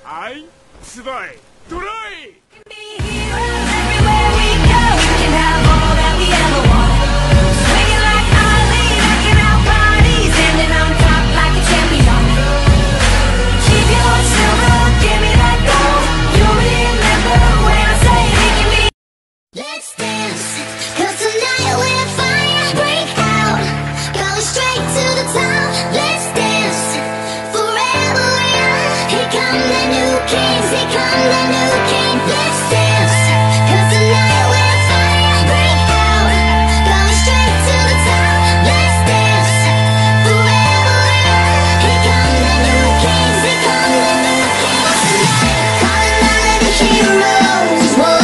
I, ツバイ、ドライ Everywhere we go, we can have all that we ever want. Swinging like Ali, rocking out bodies, standing on top like a champion. Keep your silver, give me that gold. You'll remember when I say it can be. Let's dance, 'cause tonight we're fire break out. Going straight to the top. Let's dance, forever young. Here come the new kings, here come the new king. Let's dance, 'cause tonight we're fire break out. Going straight to the top. Let's dance, forever young. Here come the new kings, here come the new kings. Tonight, calling all of the heroes. Whoa.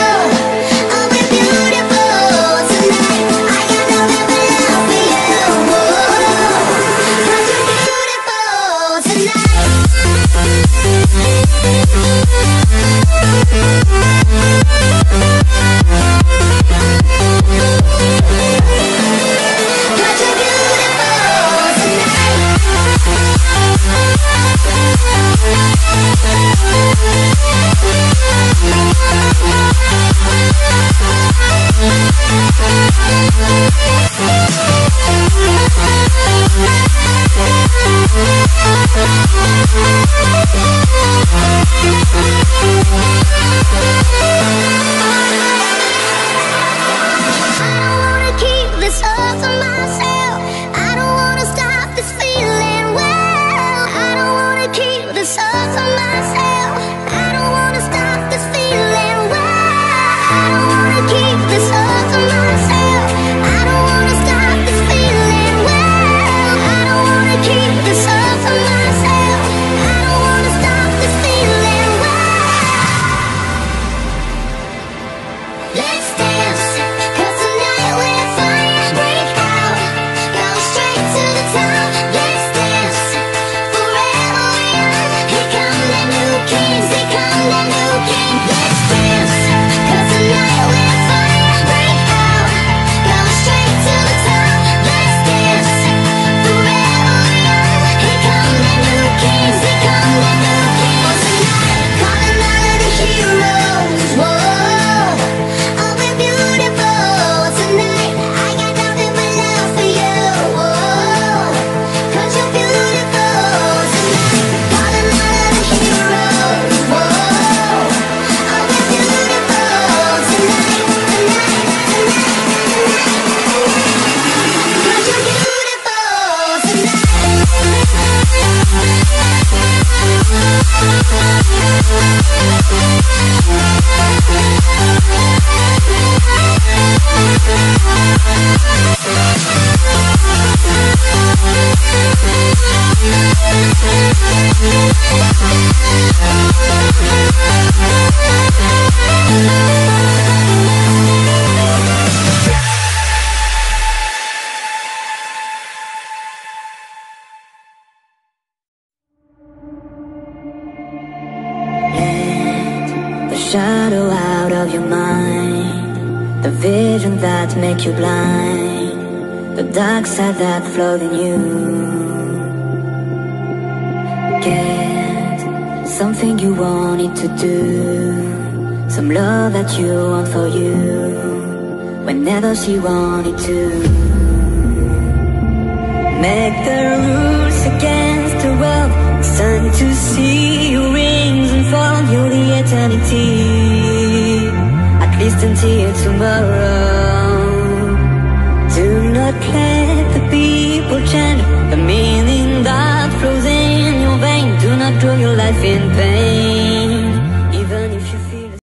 Shadow out of your mind, the vision that make you blind, the dark side that flows in you. Get something you wanted to do, some love that you want for you, whenever she wanted to. Make the rules against the world, it's time to see your rings unfold you the eternity, at least until tomorrow.